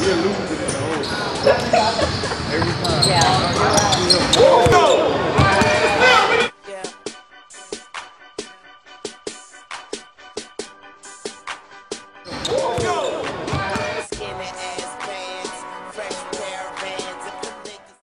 We're losing in the hole. Every time. Yeah.